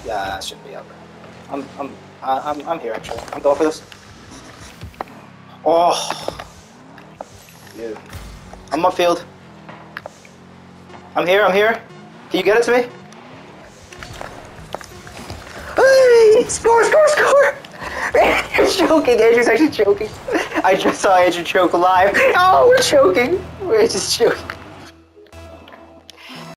Yeah, it should be over. I'm here actually. I'm going for this. Oh, dude. I'm upfield. I'm here. I'm here. Can you get it to me? Hey, score! Score! Score! Andrew's choking. Andrew's actually choking. I just saw Andrew choke live. Oh, we're choking. We're just choking.